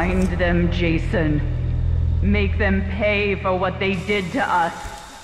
Find them, Jason. Make them pay for what they did to us.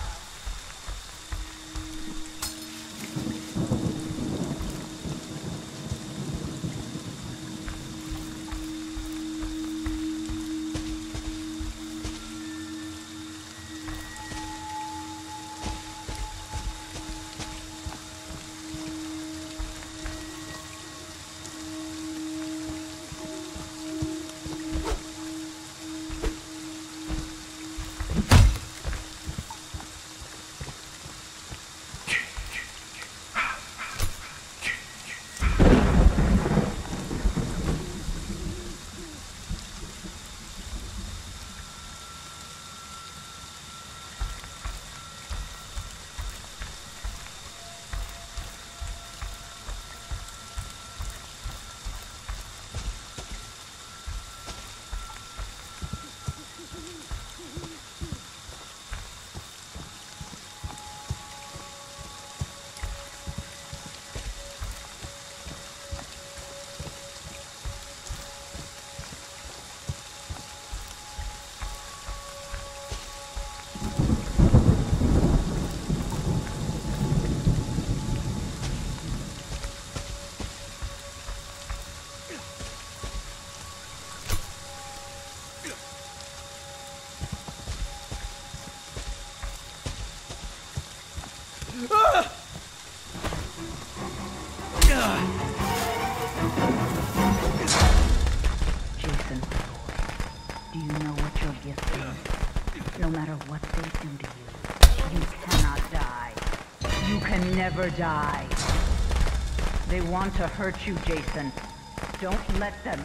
Jason, do you know what your gift is? No matter what they do to you, you cannot die. You can never die. They want to hurt you, Jason. Don't let them.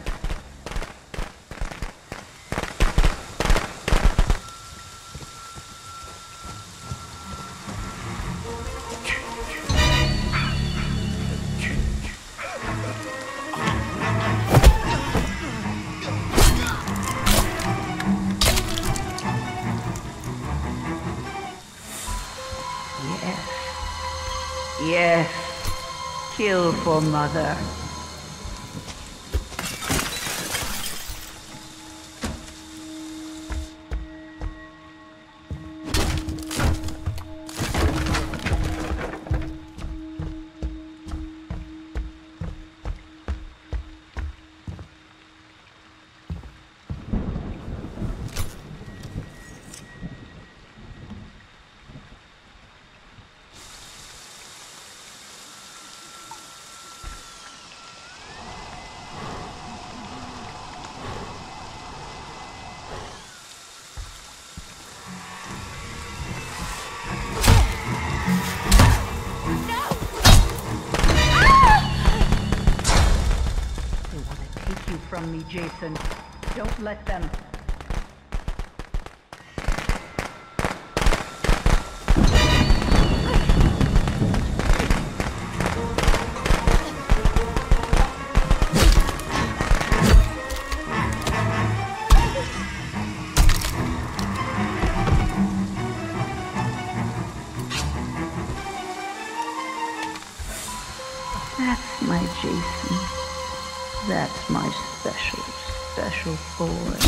Yes, kill for Mother. From me, Jason. Don't let them. That's my Jason. That's my special boy.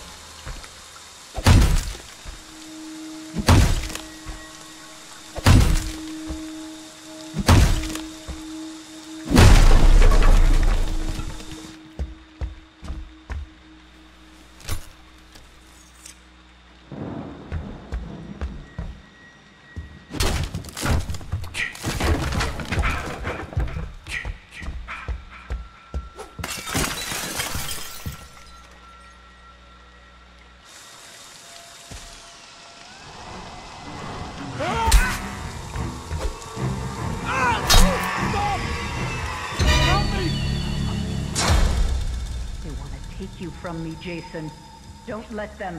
Take you from me, Jason. Don't let them.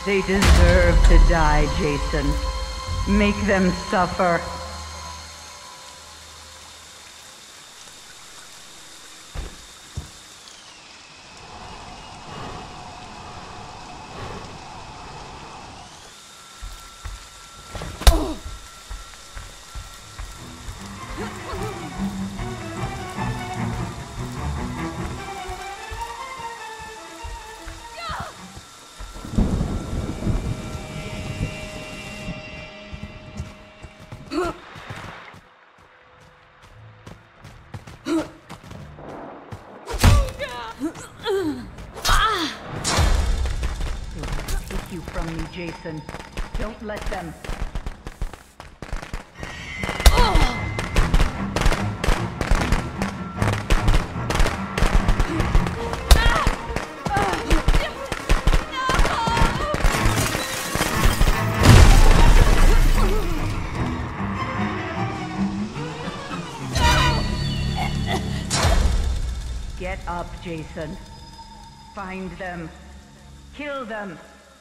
They deserve to die, Jason. Make them suffer. You from me, Jason. Don't let them. Get up, Jason. Find them. Kill them.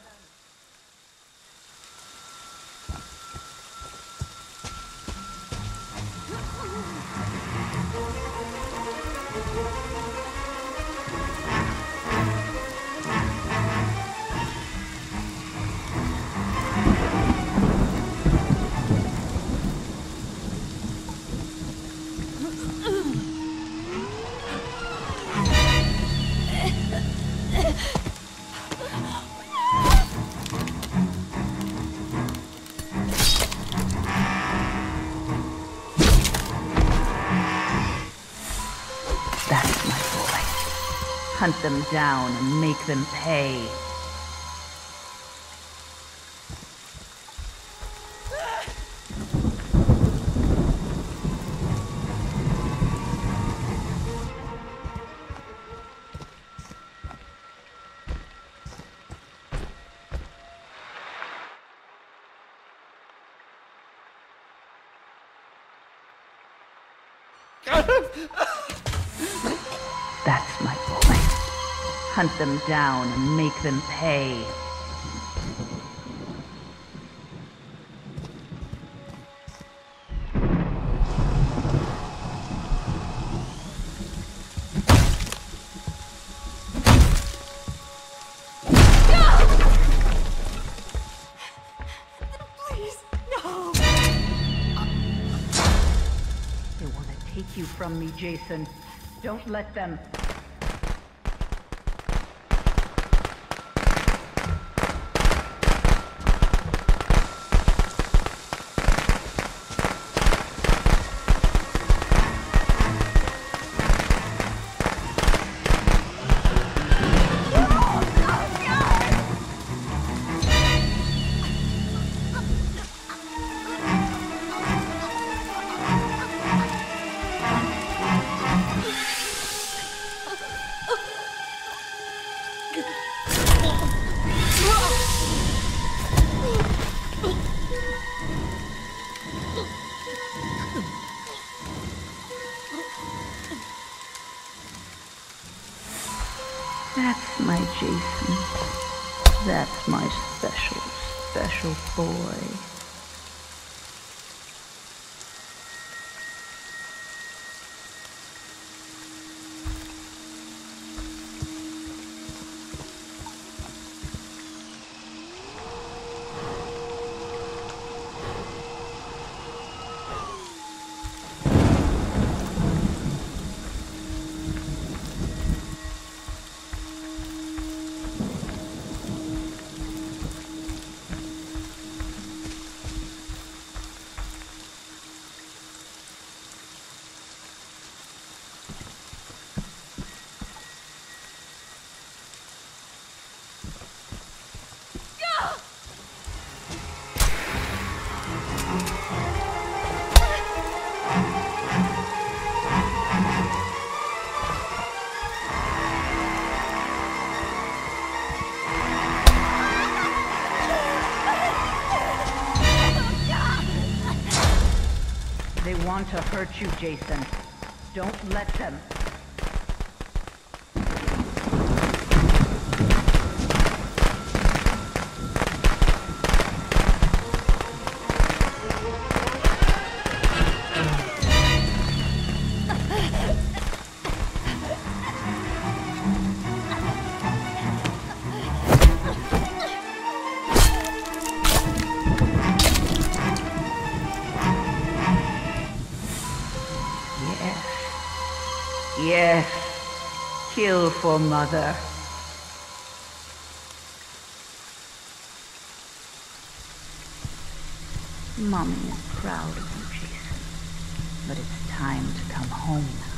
That's my boy. Hunt them down and make them pay. That's my boy. Hunt them down and make them pay. Please, no! They want to take you from me, Jason. Don't let them. That's my Jason. That's my special, special boy. They want to hurt you, Jason. Don't let them. Yes, kill for Mother. Mommy is proud of you, Jason. But it's time to come home now.